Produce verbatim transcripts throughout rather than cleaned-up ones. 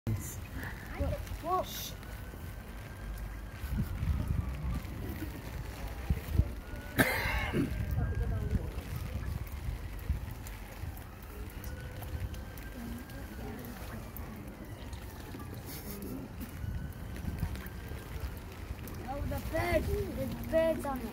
What? Oh, the bird. There's birds on it.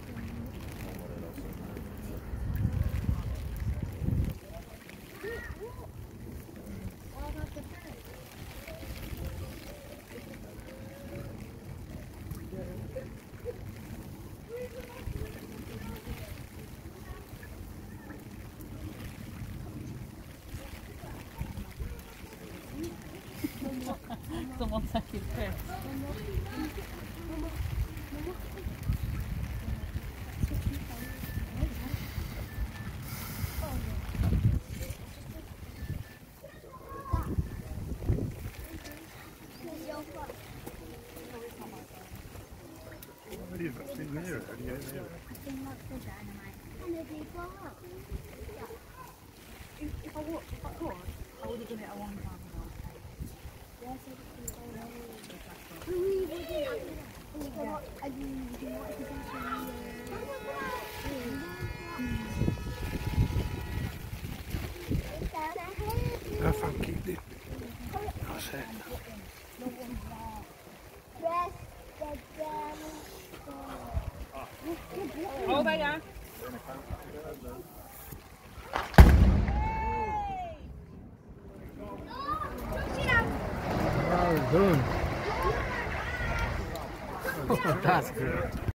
Someone took his piss. What is that thing there? How do you get there? If, if I walked, if I could, I would have done it a long time ago. I can't keep it. That's it. Oh, there you are. Well done. That's good.